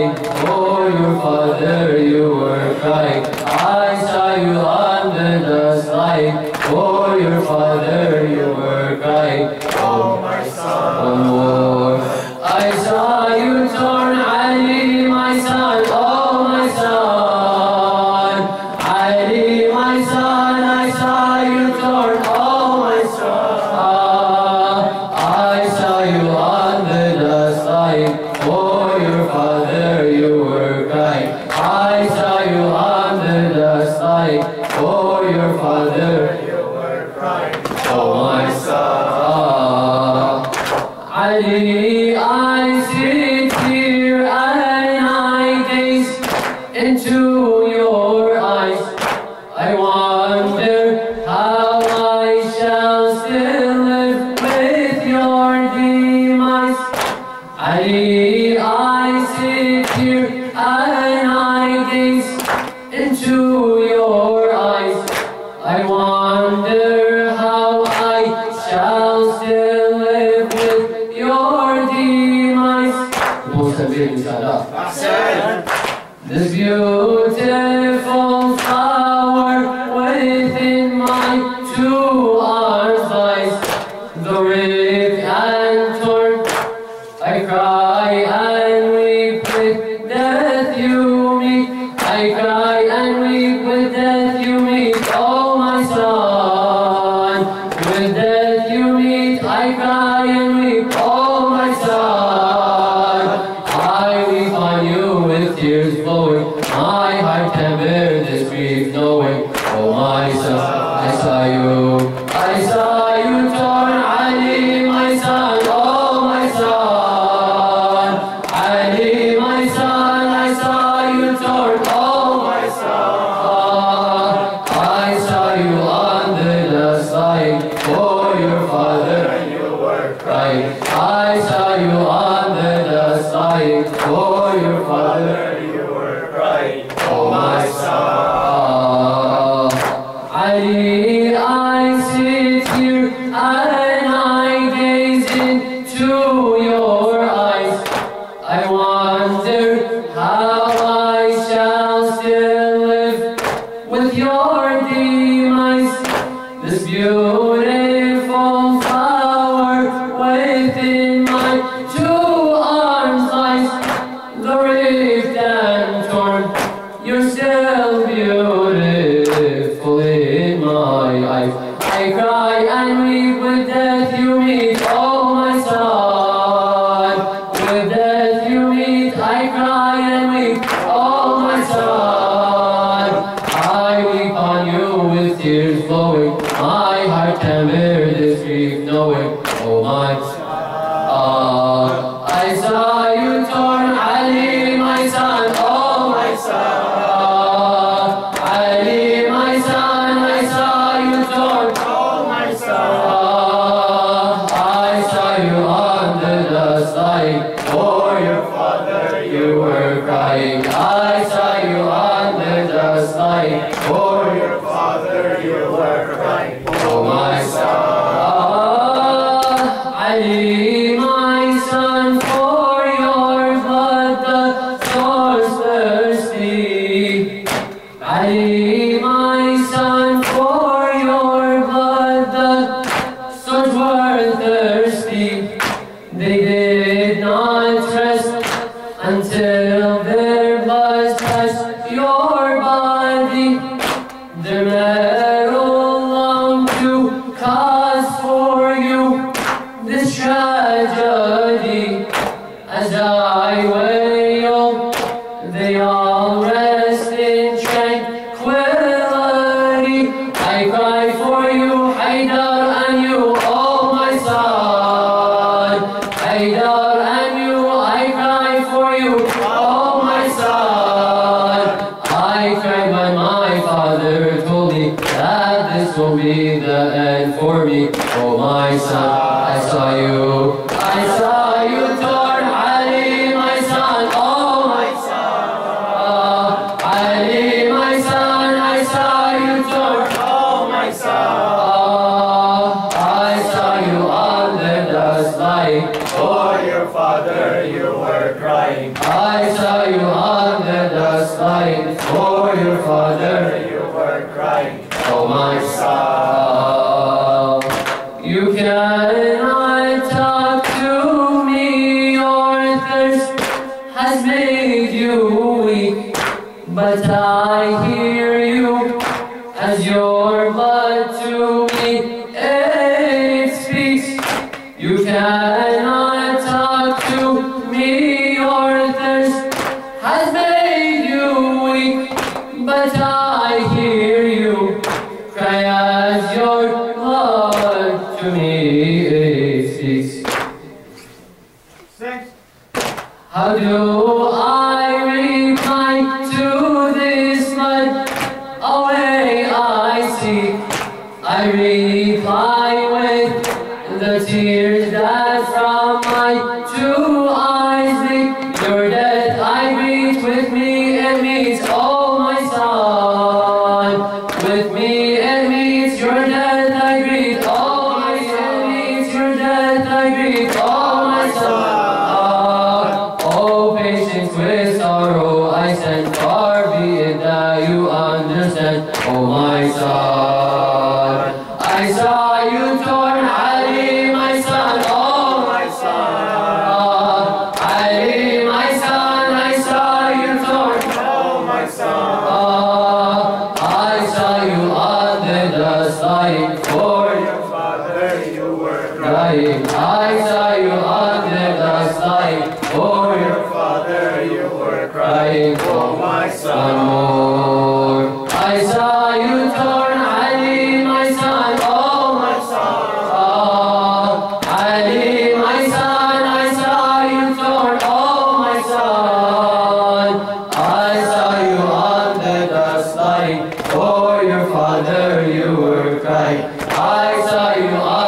like, for your father you were crying. I saw you under the slide, for your father you were crying. Oh my son, one more. I saw you torn, Ali, my son, oh my son. Ali, my son, I saw you torn, oh my son. I saw you under the slide, for your father you were crying. I saw you under the slide, for your father you were crying. Oh my son. Ali, I sit here and I gaze into your eyes. I wonder how I shall still live with your demise. Ali, I sit here and I gaze into your eyes. I wonder how I shall still live with your demise. This beautiful flower within my two arms lies, though ripped and torn. I cry and weep with death you meet. I cry and weep with death you meet. Oh my son, with death you meet. I cry and weep. Oh my son, I weep on you with tears flowing. My heart can bear this grief knowing. Oh my son, I saw you torn, Ali, my son, oh my son. Ali, my son, I saw you torn, oh my son. I saw you under the slide, for your father you were crying. I saw you under the slide, for your father you were crying. Oh my son. Ali, I sit here and I gaze into your eyes. I wonder how I shall still live with your demise. This beautiful flower within my two arms lies, though ripped and torn. You're still beautiful in my eyes. I cry and weep with death you meet. Oh my son, with death you meet. I cry and weep. Oh my son, I weep on you with tears flowing. My heart can bear this grief knowing. Oh my son, I saw you torn, Ali, my son, oh my son. Ali, my son, I saw you torn, oh my son. I saw you under the slide, for your father you were crying. I saw you under the slide, for your father you were crying. Oh my son. Ali, my son, for your blood the source thirsty. Ali, my son, for your blood the swords were thirsty. They did not rest until their blood touched your body. Their marrow longed to cause for you this tragedy. As I wail, they all rest in tranquility. I cry for you, Haidar, and you, oh my son. Haidar, and you, I cry for you, oh my son. I cried when my father told me that this will be the end for me. Oh my son, I saw you torn, Ali, my son, oh my son. Ali, my son, I saw you torn, oh my son. I saw you under the slide, for your father you were were crying. I saw you on the dust lying for your father. You were crying. Oh my son, you cannot talk to me. Your thirst has made you weak, but I hear you as your blood to me it speaks. You cannot talk to me. Your thirst has made you weak, but I hear you cry as your blood to me it speaks. How do I reply to this flood? Away I seek. I reply with the tears that from my two eyes leak. Your death I greet, with me it meets, oh my son. With me it meets, your death I greet, oh my son. It meets, your death I greet, oh my son. Oh, patience with sorrow I send, far be it that you understand, oh my son. I saw you torn, Ali, my son, oh my son. Ali, my son, I saw you torn, Oh, my son. I saw you on the dust lying for your Father, you were crying. crying. I saw you on the dust lying for your Father, you were crying. crying. Oh, my One son. more. I saw you torn, Ali, my son, oh my son. Ali, my son, I saw you torn, oh my son. I saw you on the dust lying for your father, you were crying. I saw you on